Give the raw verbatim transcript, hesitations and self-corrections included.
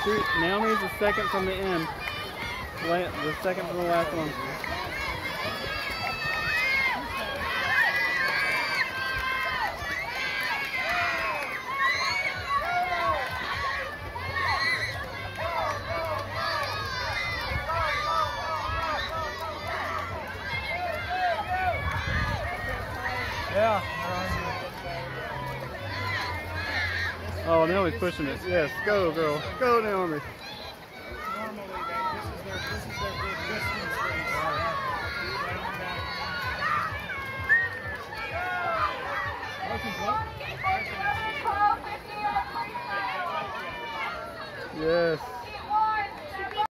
She, Naomi's the second from the end. The second from the last one. Yeah. Oh, Naomi's pushing it. Yes, go girl. Go, Naomi.